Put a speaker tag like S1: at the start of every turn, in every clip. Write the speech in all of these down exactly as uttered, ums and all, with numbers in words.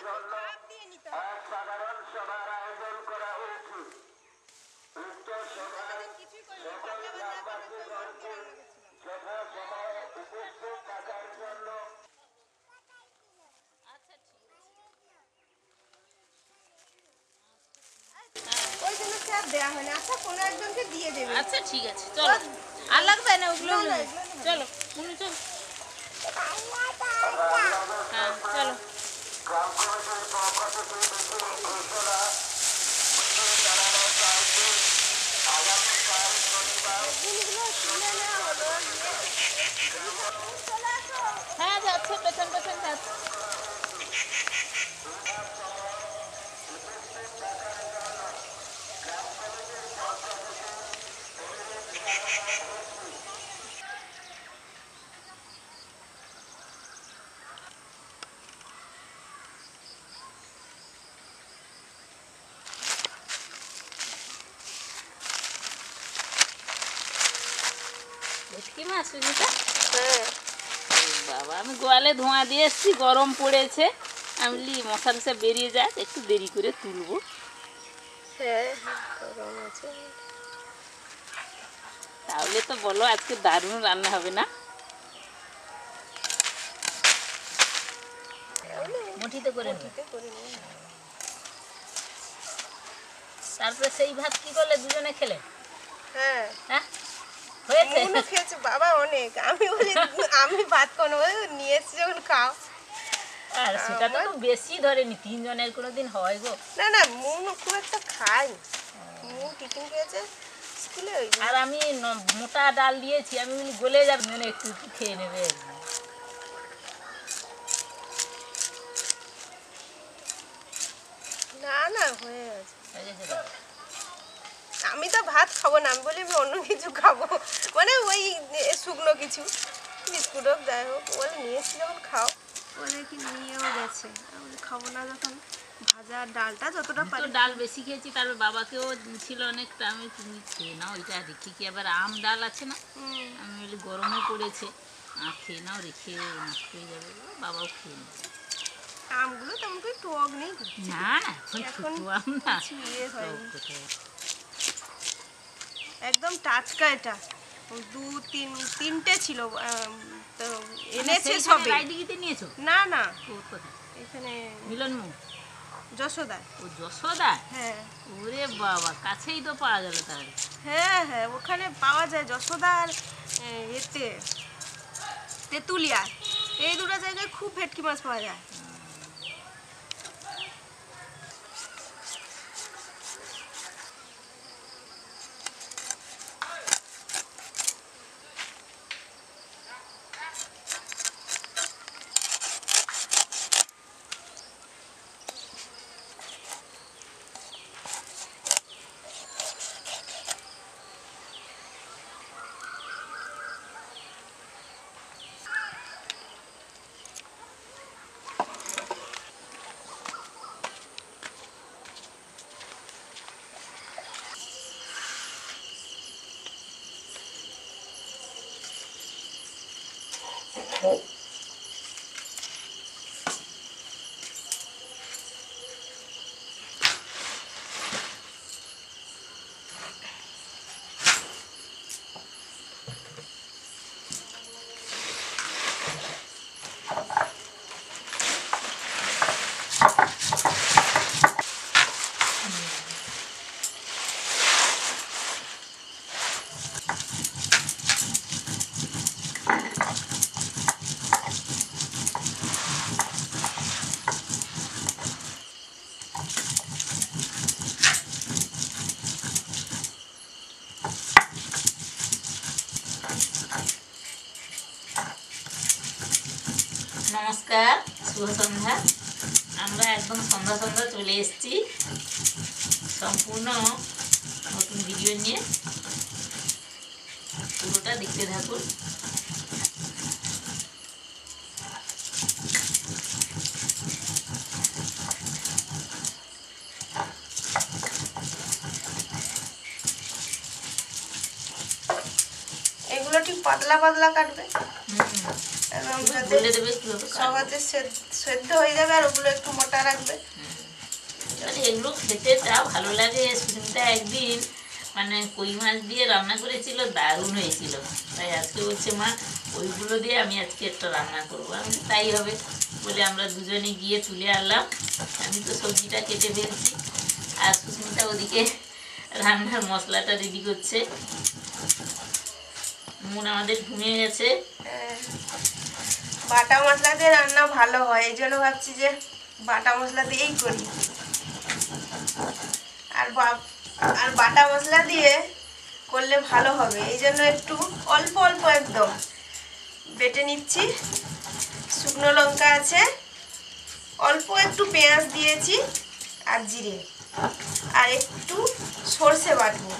S1: জন্য এক সাধারণ সভার আয়োজন করা হয়েছে। উক্ত সভায় সকল গ্রামবাসীগণকে যথাসময়ে উপস্থিত থাকার জন্য
S2: ওই জন্য স্যার দেওয়া হয় না। আচ্ছা কোনো একজনকে দিয়ে দেবে।
S3: আচ্ছা ঠিক আছে, চলো আর লাগবে না ওগুলো। চলো মুনু চল। হ্যাঁ চলো।
S1: গ্রাম কমিটির পক্ষ থেকে মিছিল ঘোষণা জানানো চাইছে। আগামীকাল শনিবার
S3: হ্যাঁ যাচ্ছে, পেছন পেছন যাচ্ছে। ভেটকি মাছ সুজিটা?
S2: হ্যাঁ
S3: বাবা আমি গোয়ালে ধোঁয়া দিয়ে এসছি, গরম পড়েছে। আমি বলি মশা টশা বেরিয়ে যায়, একটু দেরি করে তুলবো।
S2: হ্যাঁ গরম আছে।
S3: তাহলে তো বলো আজকে দারুণ রান্না হবে না? মুঠিতে করে তারপরে সেই ভাত কি করলে, দুজনে খেলে?
S2: হ্যাঁ
S3: হ্যাঁ হয়েছে?
S2: মুনু খেয়েছে বাবা অনেক। আমি বলি আমি ভাত কোনো নিয়ে এসছি যখন খাও।
S3: আর সেটা তো বেশি ধরেনি, তিনজনের কোনো দিন হয় গো?
S2: না না মুনু খুব একটা খাই। মুনু টিফিন খেয়েছে স্কুলে। ওই
S3: আর আমি ন- মোটা ডাল দিয়েছি, আমি বলি গলে যাবে, মানে একটু একটু খেয়ে নেবে।
S2: না না হয়ে গেছে।
S3: হয়ে গেছে তো?
S2: আমি তো ভাত খাবো না, আমি বলি আমি অন্য কিছু খাবো, মানে ওই শুকনো কিছু বিস্কুট হোক যাই হোক। বলে নিয়ে এসছি যখন খাও, বলে কি নিয়েও গেছে। আমি বলি খাবো না যখন, ভাজা ডালটা যতটা
S3: তো
S2: পারি।
S3: ডাল বেশি খেয়েছি, তারপর বাবাকেও ছিল অনেকটা। আমি তুমি খেয়ে নাও ওইটা, রেখে কি আবার আম ডাল আছে না,
S2: হুম,
S3: আমি বলি গরমও পড়েছে, আহ খেয়ে নাও, রেখে নষ্ট হয়ে যাবে। বাবাও খেয়ে নেবে।
S2: আমগুলো তেমন করে টক নেই।
S3: না না এখন
S2: এখন
S3: ছোটো আম না,
S2: কিছু ইয়ে হয়নি।
S3: টক কোথায়।
S2: একদম টাটকা এটা। ওই দু তিন তিনটে ছিল, আম, তো এনেছে
S3: সেইখানে
S2: সবে।
S3: রায়দিঘিতে নিয়েছো?
S2: না না
S3: ও কোথায়?
S2: এখানে
S3: মিলনমুখ?
S2: যশোদায়।
S3: ও যশোদা?
S2: হ্যাঁ
S3: ওরে বাবা, কাছেই তো পাওয়া গেল তাহলে।
S2: হ্যাঁ হ্যাঁ ওখানে পাওয়া যায় যশোদার এ, এতে তেঁতুলিয়া, এই দুটো জায়গায় খুব ভেটকি মাছ পাওয়া যায়।
S3: নমস্কার, শুভ সন্ধ্যা। আমরা একদম সন্ধ্যা সন্ধ্যা চলে এসেছি সম্পূর্ণ নতুন ভিডিও নিয়ে। পুরোটা দেখতে থাকুন।
S2: এগুলো ঠিক পাতলা পাতলা কাটবে,
S3: হুম,
S2: নরম যাতে
S3: বলে দেবে কীভাবে কাটবো।
S2: সহজে সে- সেদ্ধ হয়ে যাবে আর ওগুলো একটু মোটা রাখবে।
S3: মানে এগুলো খেতে যা ভালো লাগে। সুস্মিতা একদিন মানে কই মাছ দিয়ে রান্না করেছিল, দারুণ হয়েছিল। তাই আজকে বলছে মা ওইগুলো দিয়ে আমি আজকে একটা রান্না করবো। আমি বলি, তাই হবে বলে আমরা দুজনে গিয়ে তুলে আনলাম। আমি তো সবজিটা কেটে ফেলছি আর সুস্মিতা ওদিকে রান্নার মশলাটা রেডি করছে। মন আমাদের ঘুমিয়ে গেছে।
S2: হ্যাঁ, বাটা মশলা দিয়ে রান্না ভালো হয়, এই জন্য ভাবছি যে বাটা মশলা দিয়েই করি। আর বা- আর বাটা মশলা দিয়ে করলে ভালো হবে, এই জন্য একটু অল্প অল্প একদম বেটে নিচ্ছি। শুকনো লঙ্কা আছে, অল্প একটু পেঁয়াজ দিয়েছি আর জিরে, আর একটু সর্ষে বাটবো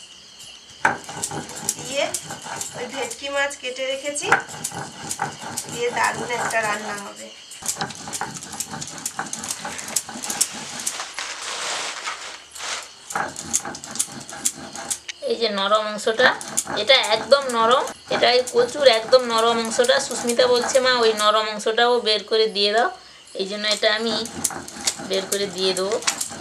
S2: দিয়ে ওই ভেটকি মাছ কেটে রেখেছি দিয়ে দারুণ একটা রান্না হবে।
S3: এই যে নরম অংশটা, এটা একদম নরম, এটা এই কচুর একদম নরম অংশটা। সুস্মিতা বলছে মা ওই নরম অংশটাও বের করে দিয়ে দাও। এই জন্য এটা আমি বের করে দিয়ে দেবো।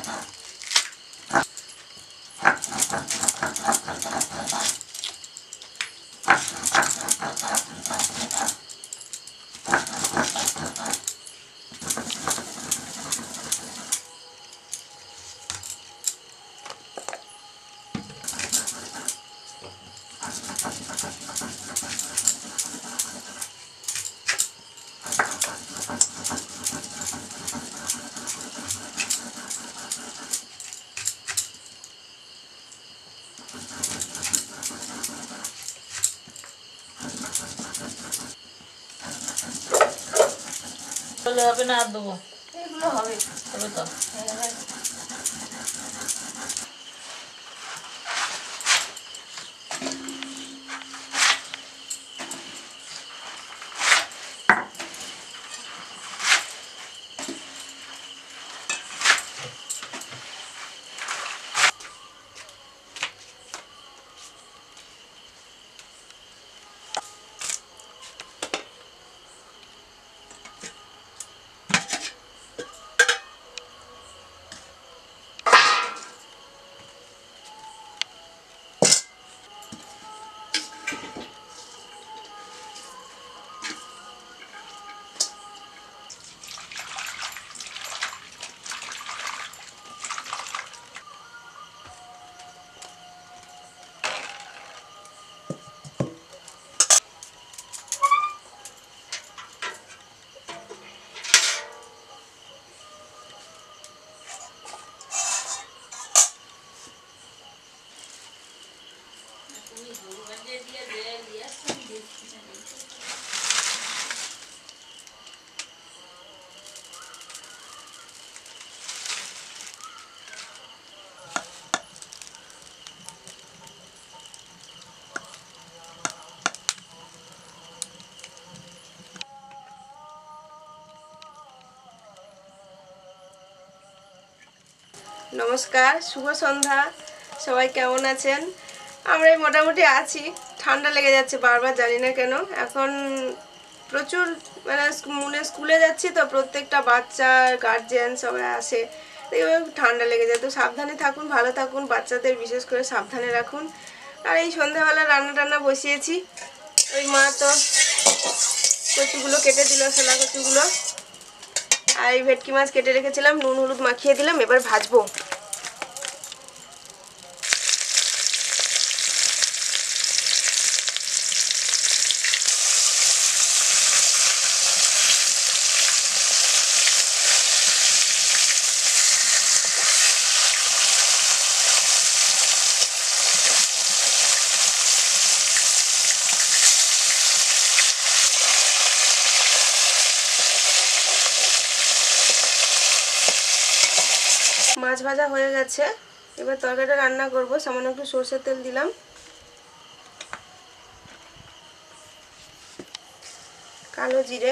S3: তাহলে হবে না আর দেবো?
S2: এগুলো হবে।
S3: হবে তো।
S2: হ্যাঁ, নমস্কার, শুভ সন্ধ্যা। সবাই কেমন আছেন? আমরা এই মোটামুটি আছি। ঠান্ডা লেগে যাচ্ছে বারবার, জানি না কেন। এখন প্রচুর মানে স্কুলে স্কুলে যাচ্ছি তো, প্রত্যেকটা বাচ্চা গার্জিয়ান সবাই আসে, এইভাবে ঠান্ডা লেগে যায়। তো সাবধানে থাকুন, ভালো থাকুন, বাচ্চাদের বিশেষ করে সাবধানে রাখুন। আর এই সন্ধ্যাবেলা রান্না টান্না বসিয়েছি। ওই মা তো কচুগুলো কেটে দিল, শোলা কচুগুলো, আর এই ভেটকি মাছ কেটে রেখেছিলাম, নুন হলুদ মাখিয়ে দিলাম, এবার ভাজবো। মাছ ভাজা হয়ে গেছে, এবার তরকারিটা রান্না করব। সামান্য একটু সরষের তেল দিলাম, কালো জিরে,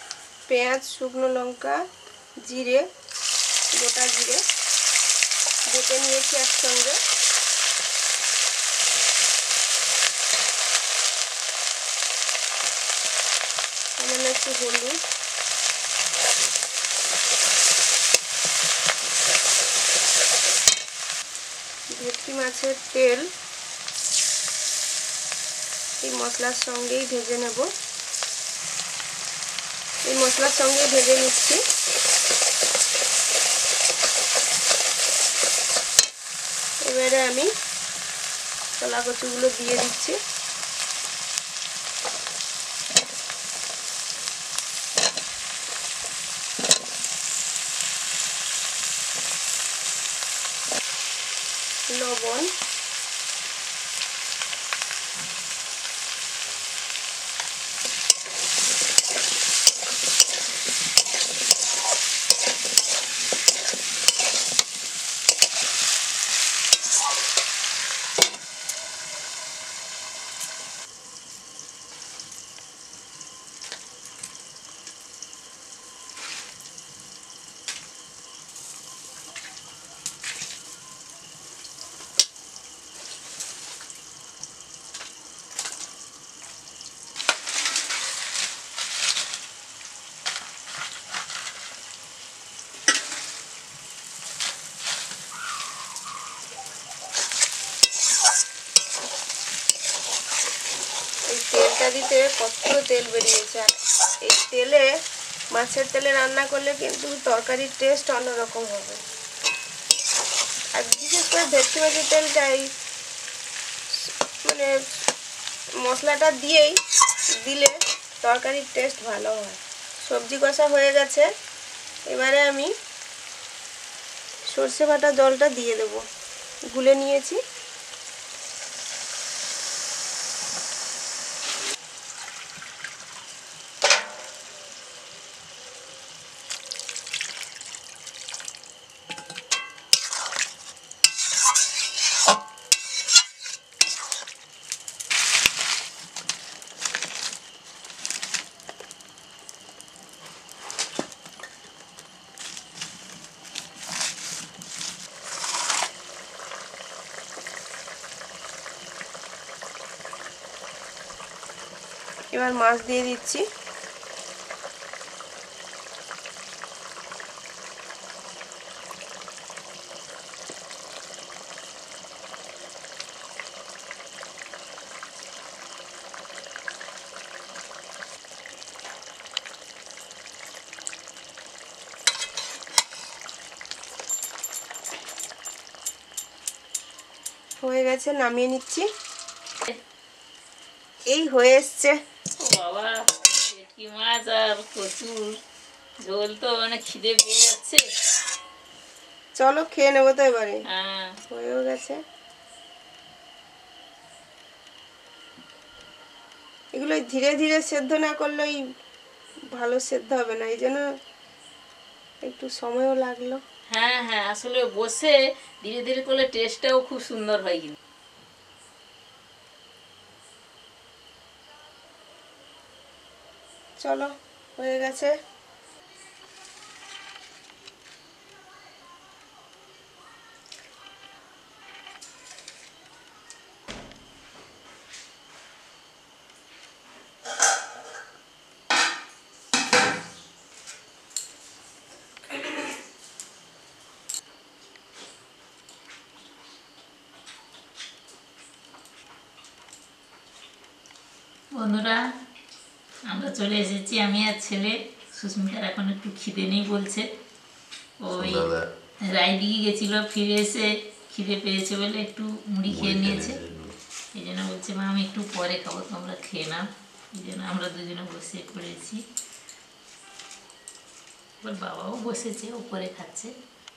S2: পেঁয়াজ, শুকনো লঙ্কা, জিরে, গোটা জিরে ঢেকে নিয়েছি একসঙ্গে। সামান্য একটু হলুদ, ভেটকি মাছের তেল এই মশলার সঙ্গেই ভেজে নেব। এই মশলার সঙ্গেই ভেজে নিচ্ছি। এবারে আমি কলা কচুগুলো দিয়ে দিচ্ছি। লবণ, তেলটা দিতে কত তেল বেরিয়েছে। এই তেলে, মাছের তেলে রান্না করলে কিন্তু তরকারির টেস্ট অন্যরকম হবে। আর বিশেষ করে ভেটকি মাছের তেলটাই মানে মশলাটা দিয়েই দিলে তরকারির টেস্ট ভালো হয়। সবজি কষা হয়ে গেছে, এবারে আমি সর্ষে বাটা জলটা দিয়ে দেবো। গুলে নিয়েছি। এবার মাছ দিয়ে দিচ্ছি। হয়ে গেছে, নামিয়ে নিচ্ছি। এই হয়ে এসছে।
S3: বাবা, ভেটকি মাছ আর কচুর ঝোল তো মানে খিদে পেয়ে যাচ্ছে।
S2: চলো খেয়ে নেবো তো এবারে।
S3: হ্যাঁ,
S2: হয়েও গেছে। এগুলো ধীরে ধীরে সেদ্ধ না করলেই ভালো সেদ্ধ হবে না, এই জন্য একটু সময়ও লাগলো।
S3: হ্যাঁ হ্যাঁ, আসলে বসে ধীরে ধীরে করলে টেস্টটাও খুব সুন্দর হয়। কিন্তু
S2: চলো হয়ে গেছে।
S3: বন্ধুরা, আমরা চলে এসেছি, আমি আর ছেলে। সুস্মিতার এখন একটু খিদে নেই বলছে। ওই রায়দিঘি গেছিল, ফিরে এসে খিদে পেয়েছে বলে একটু মুড়ি খেয়ে নিয়েছে। এই জন্য বলছে মা আমি একটু পরে খাবো, তোমরা খেয়ে নাও। এই জন্য আমরা দুজনে বসে পড়েছি। এবার বাবাও বসেছে, উপরে খাচ্ছে।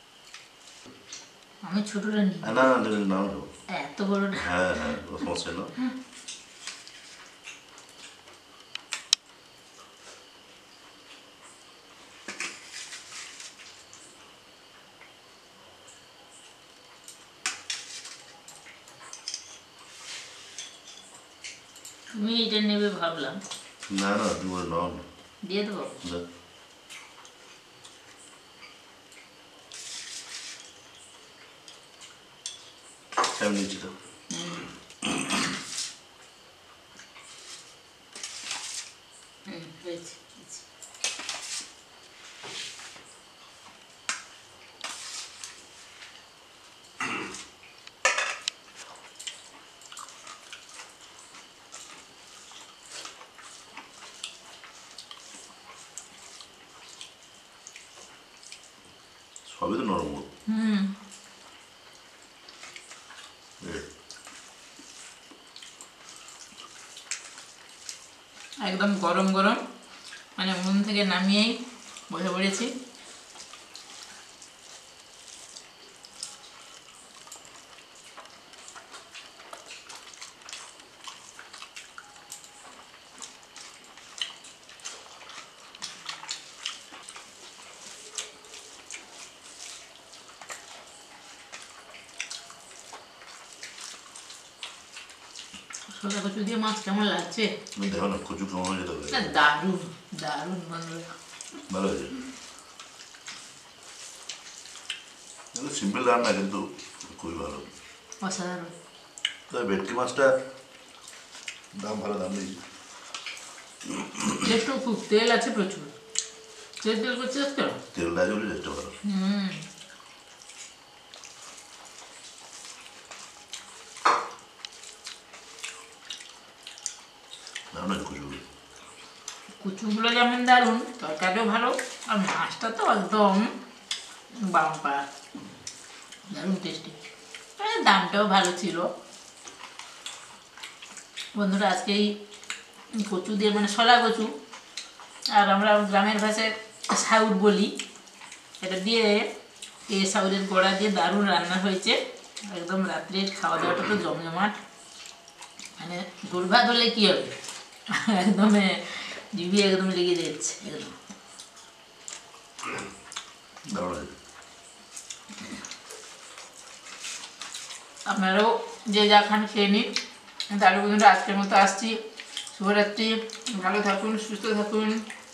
S3: আমি ছোটটা নিই।
S4: না না না,
S3: এত বড় না।
S4: হ্যাঁ হ্যাঁ, সমস্যা না।
S3: তুমি এটা নেবে ভাবলাম।
S4: না না, তুমি নাও না।
S3: দিয়ে দেবো।
S4: আমি নিচ্ছি তো।
S3: হুম হয়েছে হয়েছে।
S4: সবই তো নরম গো।
S3: হুম
S4: এই,
S3: একদম গরম গরম মানে মন থেকে নামিয়েই বসে পড়েছি। শসা কচু দিয়ে মাছ কেমন লাগছে?
S4: তুমি দেখো না কচু কেমন হয়ে যেতে
S3: না
S4: হবে।
S3: দারুণ দারুণ বন্ধুরা।
S4: ভালো হয়েছে। কিন্তু সিম্পল রান্না কিন্তু খুবই ভালো।
S3: অসাধারণ।
S4: তবে ভেটকি মাছটা দাম ভালো দাম নেই।
S3: একটু খুব তেল আছে প্রচুর। তেল তেল করছে তো।
S4: তেলটা জলে টেস্টটা ভালো।
S3: হুম
S4: দারুণ আছে কচুগুলো।
S3: কুচুগুলো যেমন দারুণ, তরকারিও ভালো, আর মাছটা তো একদম বাম্পার, দারুণ টেস্টি। দামটাও ভালো ছিল। বন্ধুরা আজকে এই কচু দিয়ে মানে শলা কচু, আর আমরা গ্রামের ভাষায় সাউর বলি, এটা দিয়ে এই সাউরের গোড়া দিয়ে দারুণ রান্না হয়েছে। একদম রাত্রের খাওয়া দাওয়াটা তো জমজমাট, মানে দুর্ভাত হলে কী হবে, একদম জিভে একদম লেগে যাচ্ছে একদম।
S4: দারুণ আছে।
S3: আপনারাও যে যা খান খেয়ে নিন। তাহলে বন্ধুরা আজকের মতো আসছি। শুভরাত্রি, ভালো থাকুন, সুস্থ থাকুন।